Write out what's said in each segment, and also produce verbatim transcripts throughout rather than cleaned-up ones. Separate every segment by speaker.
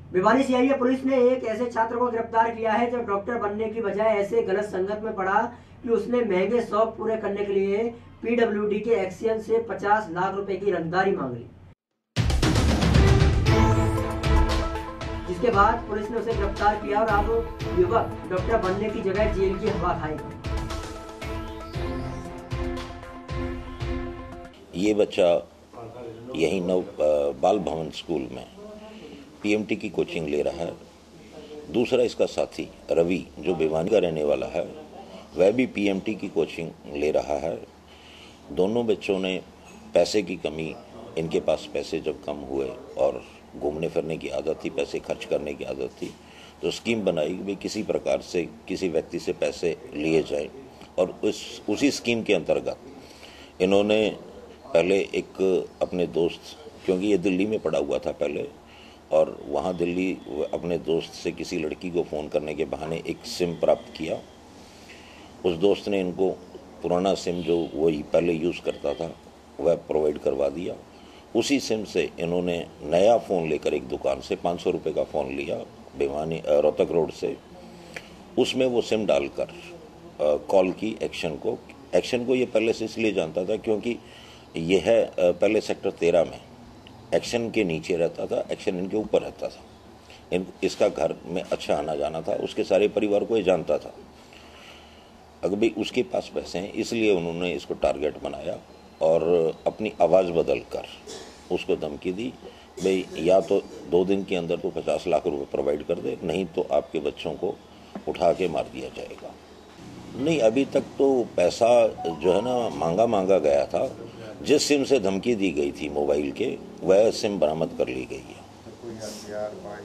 Speaker 1: Bhiwani CIA police ने एक ऐसे छात्र को गिरफ्तार किया है जो डॉक्टर बनने की बजाय ऐसे गलत संगत में पड़ा कि उसने महंगे शौक पूरे करने के लिए पीडब्ल्यूडी के एक्सीएन से पचास लाख रुपए की रंगदारी मांग ली, जिसके बाद पुलिस ने उसे गिरफ्तार किया और अब युवक डॉक्टर बनने की जगह जेल की हवा खाएगा।
Speaker 2: ये बच्चा यही नव बाल भवन स्कूल में पीएमटी की कोचिंग ले रहा है। दूसरा इसका साथी रवि जो भिवानी का रहने वाला है वह भी पीएमटी की कोचिंग ले रहा है। दोनों बच्चों ने पैसे की कमी, इनके पास पैसे जब कम हुए और घूमने फिरने की आदत थी, पैसे खर्च करने की आदत थी, तो स्कीम बनाई कि किसी प्रकार से किसी व्यक्ति से पैसे लिए जाए और उस उसी स्कीम के अंतर्गत इन्होंने पहले एक अपने दोस्त, क्योंकि ये दिल्ली में पढ़ा हुआ था पहले, और वहाँ दिल्ली अपने दोस्त से किसी लड़की को फ़ोन करने के बहाने एक सिम प्राप्त किया। उस दोस्त ने इनको पुराना सिम जो वही पहले यूज़ करता था वह प्रोवाइड करवा दिया। उसी सिम से इन्होंने नया फ़ोन लेकर एक दुकान से पाँच सौ रुपये का फ़ोन लिया भिवानी रोहतक रोड से। उसमें वो सिम डालकर कॉल की एक्शन को एक्शन को ये पहले से इसलिए जानता था क्योंकि यह है पहले सेक्टर तेरह में एक्शन के नीचे रहता था, एक्शन इनके ऊपर रहता था। इन इसका घर में अच्छा आना जाना था, उसके सारे परिवार को ये जानता था। अगर भाई उसके पास पैसे हैं इसलिए उन्होंने इसको टारगेट बनाया और अपनी आवाज़ बदल कर उसको धमकी दी, भाई या तो दो दिन के अंदर तो पचास लाख रुपए प्रोवाइड कर दे, नहीं तो आपके बच्चों को उठा के मार दिया जाएगा। नहीं, अभी तक तो पैसा जो है ना मांगा मांगा गया था। जिस सिम से धमकी दी गई थी मोबाइल के, वह सिम बरामद कर ली गई है।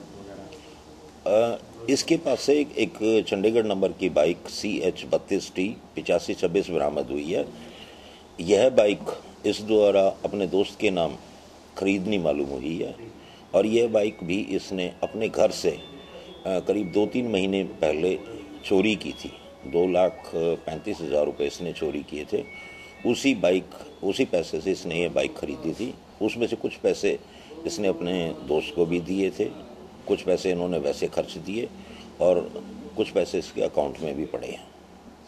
Speaker 2: आ, इसके पास से एक, एक चंडीगढ़ नंबर की बाइक सी एच बत्तीस टी पिचासी छब्बीस बरामद हुई है। यह बाइक इस द्वारा अपने दोस्त के नाम खरीदनी मालूम हुई है और यह बाइक भी इसने अपने घर से आ, करीब दो तीन महीने पहले चोरी की थी। दो लाख पैंतीस हज़ार रुपये इसने चोरी किए थे। उसी बाइक उसी पैसे से इसने ये बाइक खरीदी थी। उसमें से कुछ पैसे इसने अपने दोस्त को भी दिए थे, कुछ पैसे इन्होंने वैसे खर्च दिए और कुछ पैसे इसके अकाउंट में भी पड़े हैं।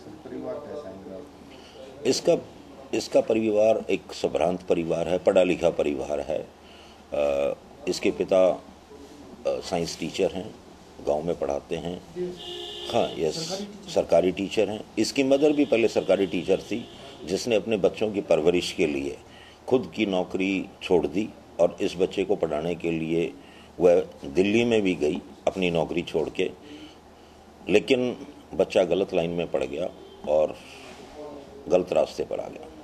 Speaker 2: इसका इसका परिवार एक संभ्रांत परिवार है, पढ़ा लिखा परिवार है। आ, इसके पिता साइंस टीचर हैं, गांव में पढ़ाते हैं। हाँ, यस, सरकारी टीचर हैं। इसकी मदर भी पहले सरकारी टीचर थी, जिसने अपने बच्चों की परवरिश के लिए खुद की नौकरी छोड़ दी और इस बच्चे को पढ़ाने के लिए वह दिल्ली में भी गई अपनी नौकरी छोड़ के, लेकिन बच्चा गलत लाइन में पड़ गया और गलत रास्ते पर आ गया।